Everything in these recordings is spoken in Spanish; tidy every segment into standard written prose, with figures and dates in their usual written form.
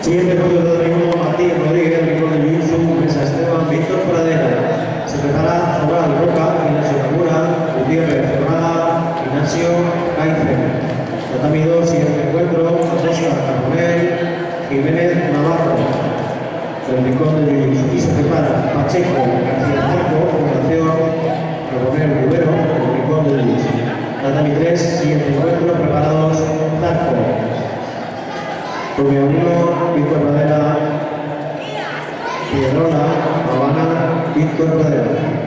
Siguiente foto de domingo, Martín Rodríguez, Rincón de Jiu-Jitsu, Mesa Esteban, Víctor Pradera. Se prepara Foral Roca, Ignacio Laguna, Gutiérrez Ferrada, Ignacio Kaiser. Tatami 2, siguiente encuentro, Oscar Carbonell, Jiménez Navarro. Del Rincón de Jiu-Jitsu. Y se prepara Pacheco, García Cerco, Fundación Carbonell Rivero, del Rincón de Jiu-Jitsu. Tatami 3, siguiente encuentro, preparados Zarco. Rubio 1, Víctor Pradera, Piedrola, Habana, Víctor Pradera.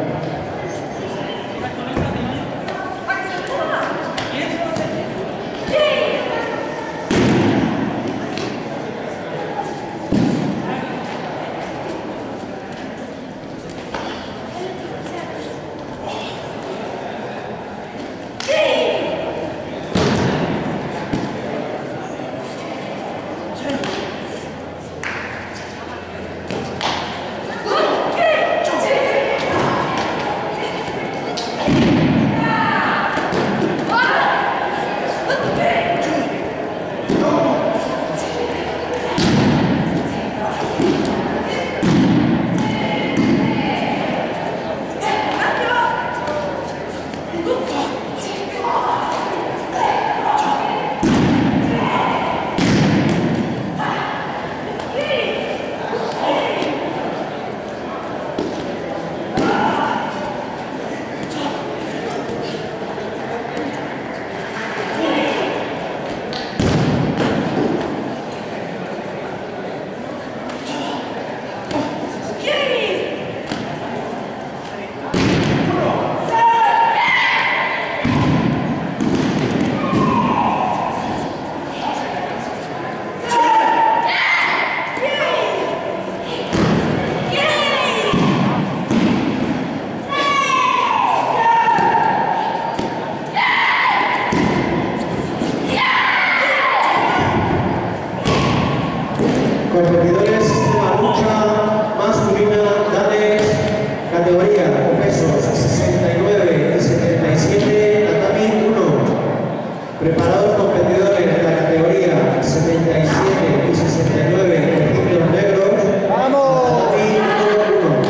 Competidores de la lucha masculina, danes, categoría con pesos 69 y 77, tatami 1. Preparados competidores de la categoría 77 y 69, puntos negros, tatami 1.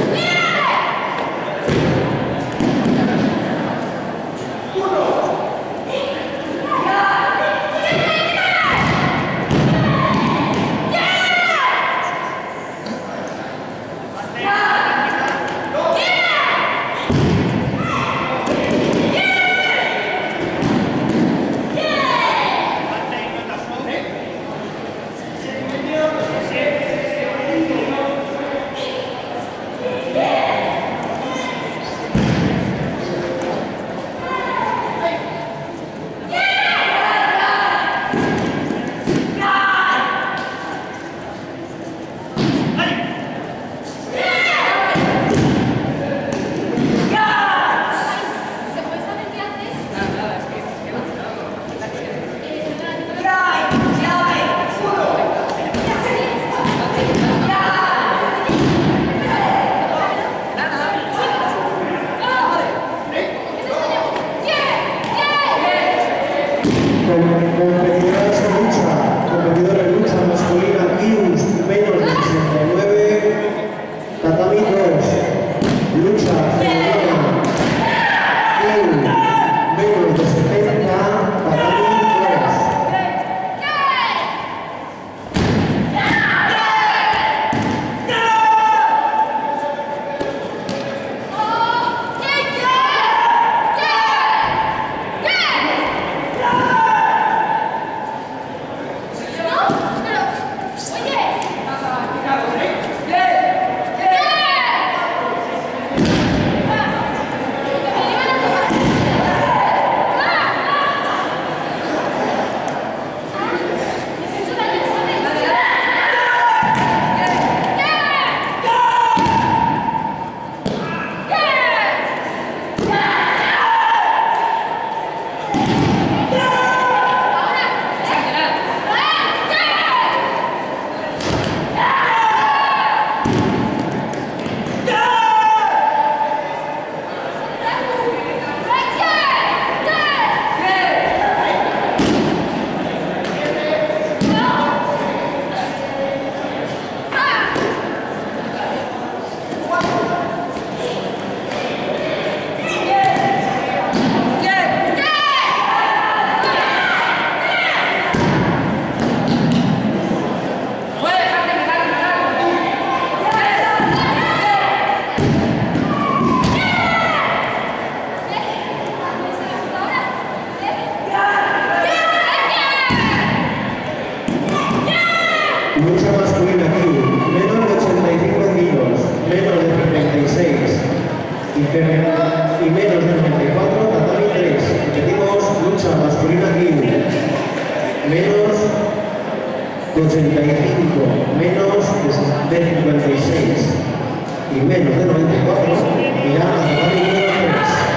menos de 85, menos de 56 y menos de 94, y ya la